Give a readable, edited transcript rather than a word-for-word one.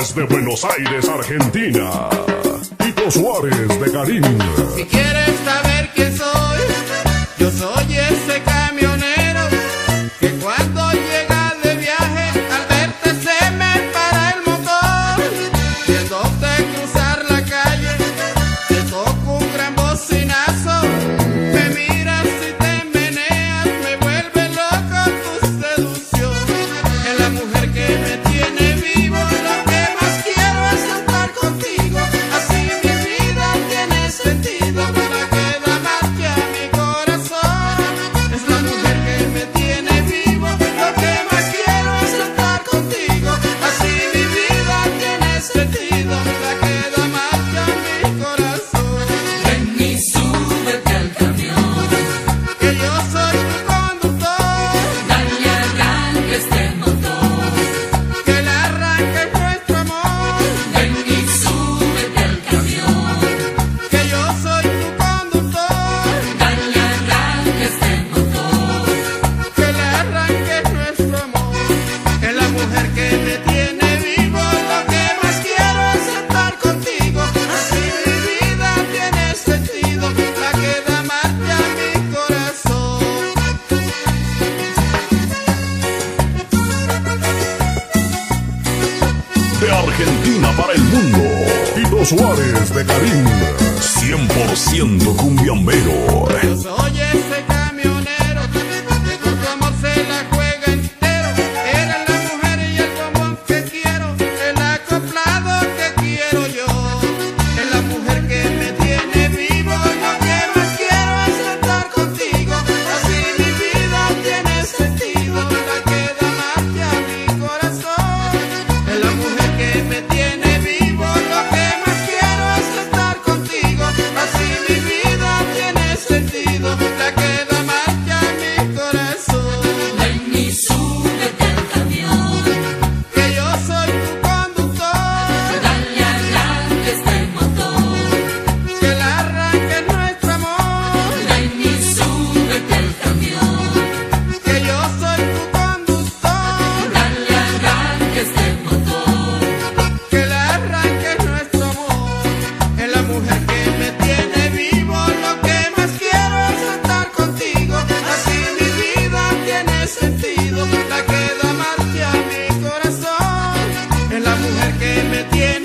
Desde Buenos Aires, Argentina, Tito Suárez de Karim. Si quieres saber quién soy, yo soy ese camionero que cuando llega de viaje al verte se me para el motor. Viéndote cruzar la calle, te toco un gran bocinazo. Me miras y te meneas, me vuelve loco tu seducción. Es la mujer que me tiene vivo, lo que más quiero es estar contigo. Así mi vida tiene sentido, para que da marcha a mi corazón. Es la mujer que me tiene vivo, lo que más quiero es estar contigo. Así mi vida tiene sentido, para que da marcha a mi corazón. Ven y súbete al camión, Que yo soy tu conductor, dale arranque este motor. que le arranque nuestro amor. Ven y súbete al camión, Que yo soy tu conductor, dale arranque este motor. que le arranque nuestro amor. Es la mujer que me tiene vivo, lo que más quiero es estar contigo. Así mi vida tiene sentido, la que da marcha a mi corazón. De Argentina para el mundo, Tito Suárez de Karim. 100% cumbiambero. Yo soy ese camionero que por tu amor se la juega entero. Eres la mujer y el bombón que quiero, el acoplado que quiero yo. Es la mujer que me tiene vivo, lo que más quiero es estar contigo. Así mi vida tiene sentido, la que da marcha a mi corazón. Es la mujer que me tiene vivo, lo que más quiero es estar contigo. Así mi vida tiene sentido, la que da marcha a mi corazón. Ven y súbete al camión, Que yo soy tu conductor, dale arranque este motor. que le arranque nuestro amor. Ven y súbete al camión, Que yo soy tu conductor, dale arranque este motor. que le arranque nuestro amor. Es la mujer que me tiene vivo, lo que más quiero es estar contigo. Así mi vida tiene sentido, la que da marcha a mi corazón. Es la mujer que me tiene